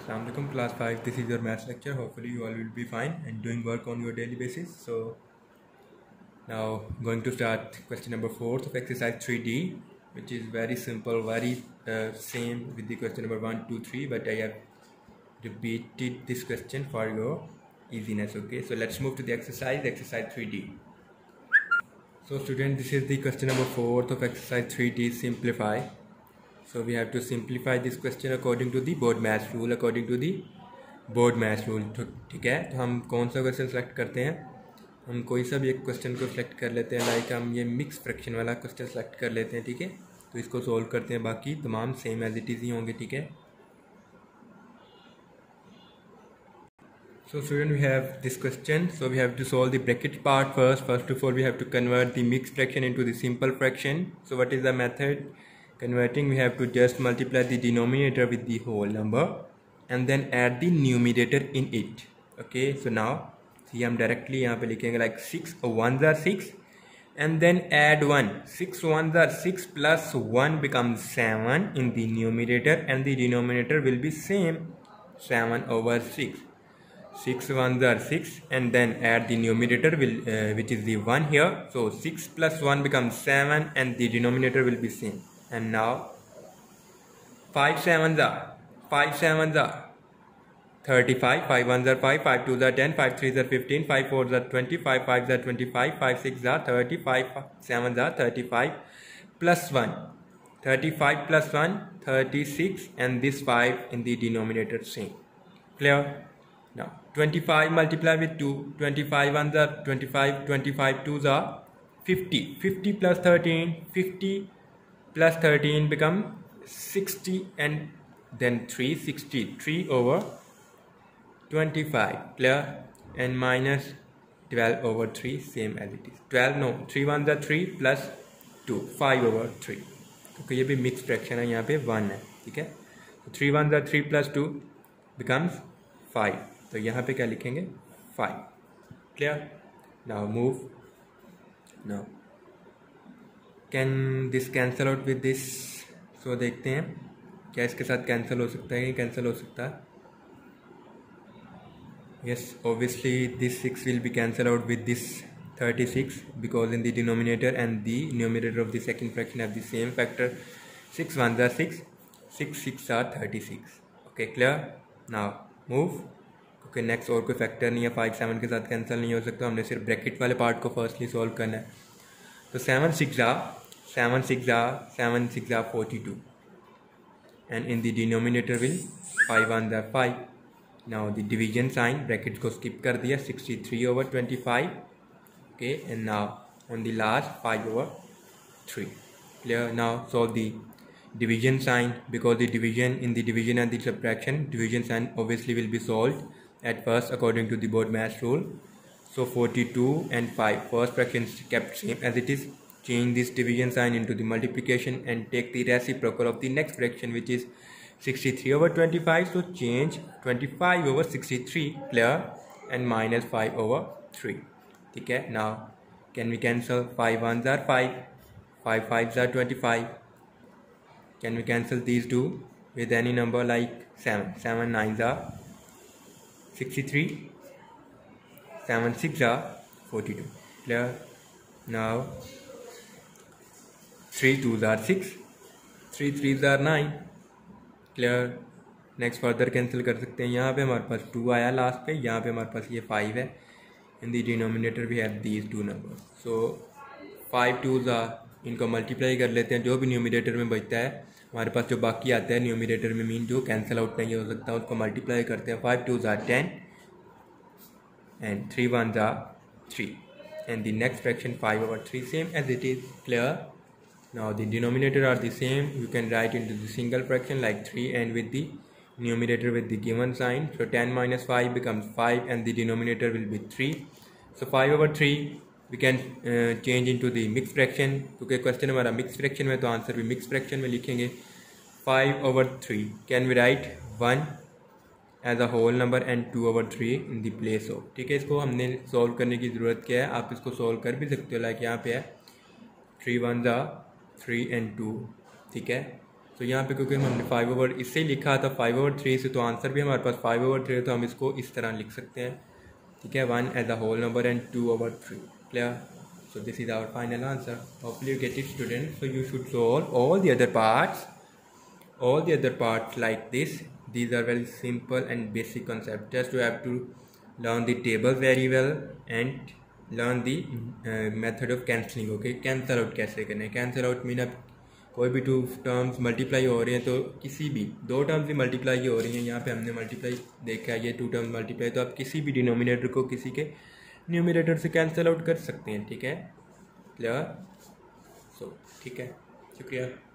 Assalamualaikum class 5. This is your maths lecture. Hopefully you all will be fine and doing work on your daily basis. So now going to start question number 4 of exercise 3D, which is very simple, very same with the question number 1, 2, 3, but I have repeated this question for your easiness. Okay, so let's move to the exercise 3D. So student, this is the question number 4 of exercise 3D, simplify. So we have to simplify this question according to the BODMAS rule. ठीक है, तो हम कौन सा question select करते हैं? हम कोई सा भी एक क्वेश्चन को सिलेक्ट कर लेते हैं, लाइक हम ये मिक्स फ्रैक्शन वाला क्वेश्चन सेलेक्ट कर लेते हैं. ठीक है, तो इसको सोल्व करते हैं, बाकी तमाम सेम एज इट इज़ ही होंगे. ठीक है, so student, we have this question, so we have to solve the bracket part first. First of all, we have to convert the mixed fraction into the simple fraction. So what is the method converting? We have to just multiply the denominator with the whole number and then add the numerator in it. Okay, so now see, हम directly यहाँ पे लिखेंगे like 6 1s are 6 and then add 1. 6 1s are 6 plus 1 becomes 7 in the numerator, and the denominator will be same, 7 over 6. 6 1s are 6 and then add the numerator which is the 1 here. So 6 plus 1 becomes 7 and the denominator will be same. And now 5 7s are 35, 5 1s are 5, 5 2s are 10, 5 3s are 15, 5 4s are 20, 5 5s are 25, 5 6s are 30, 5 7s are 35 plus 1, 35 plus 1 36, and this 5 in the denominator same. Clear? Now 25 multiply with 2, 25 1s are 25, 25 2s are 50, 50 plus 13, 50 plus 13 become 60, and then 3, 63 over 25. Clear? And minus 12 over 3, same as it is. 12 no, 3 1s are 3 plus 2, 5 over 3. क्योंकि ये भी mix fraction है, यहाँ पे 1 है. ठीक है, तो 3 1s are 3 plus 2 becomes 5. तो यहाँ पे क्या लिखेंगे? 5. Clear? Now move. Now can this cancel out with this? So देखते हैं क्या इसके साथ कैंसिल हो सकता है. ये कैंसिल हो सकता है. Yes, obviously this 6 will be cancel out with this 36 because in the denominator and the numerator of the second fraction have the same factor. 6 1s are 6, 6 6 are 36. Okay, clear? Now move. Okay, next और कोई factor नहीं है, 5 7 के साथ cancel नहीं हो सकता. हमने सिर्फ ब्रैकेट वाले पार्ट को फर्स्टली सॉल्व करना है. तो 7 6 are 42 and in the denominator will 5 1s are 5. now the division sign, bracket को स्किप कर दिया, 63 over 25. okay, and now on the last 5 over 3. clear? now solve the division sign, because the division in the division and the subtraction, division sign obviously will be solved at first according to the BODMAS rule. So 42 and 5, first fraction is kept same as it is. Change this division sign into the multiplication and take the reciprocal of the next fraction, which is 63 over 25. So change 25 over 63. clear? And minus 5 over 3. okay, now can we cancel? 5 1s are 5, 5 5s are 25. can we cancel these two with any number like 7? 7 9s are 63, 7 6 are 42. clear? now 3 2s are 6, 3 3s are 9. clear? Next further cancel कर सकते हैं. यहाँ पे हमारे पास 2 आया last पे, यहाँ पे हमारे पास ये 5 है. In the denominator we have these 2 number. So 5 2s are, इनको मल्टीप्लाई कर लेते हैं. जो भी न्यूमिनेटर में बचता है हमारे पास, जो बाकी आता है न्यूमिनेटर में, मीन जो कैंसिल आउट नहीं हो सकता, उसको मल्टीप्लाई करते हैं. 5 2s are 10 and 3 1s are 3, and the next fraction 5 over 3, same as it is. clear? now the denominator are the same. you can write into the single fraction like 3 and with the numerator with the given sign. so 10 minus 5 becomes 5 and the denominator will be 3. so 5 over 3 we can change into the mixed fraction, क्योंकि question हमारा mix fraction में, तो answer भी mix fraction में लिखेंगे. 5 over 3 can we write 1 as a whole number and 2 over 3 in the place of. ठीक है, इसको हमने सॉल्व करने की ज़रूरत क्या है, आप इसको सॉल्व कर भी सकते हो. लाइक यहाँ पे है 3 1s are 3 and 2. ठीक है, तो यहाँ पे क्योंकि हमने 5/3 इससे ही लिखा था 5/3 से, तो आंसर भी हमारे पास 5/3 है, तो हम इसको इस तरह लिख सकते हैं, ठीक है, 1 as a whole number and 2/3. Clear? So this is our final answer. Hopefully you get it, students. So you should solve all the other parts like this. These are very simple and basic concepts. Just you have to learn the tables very well and learn the method of cancelling. Okay, cancel out कैसे करना है. Cancel out mean अब कोई भी 2 terms multiply हो रहे हैं, तो किसी भी 2 टर्म्स भी मल्टीप्लाई हो रही हैं, यहाँ पे हमने मल्टीप्लाई देखा है, ये 2 टर्म्स मल्टीप्लाई, तो आप किसी भी डिनोमिनेटर को किसी के न्यूमिनेटर से कैंसिल आउट कर सकते हैं, ठीक है, क्लियर? सो ठीक है, शुक्रिया.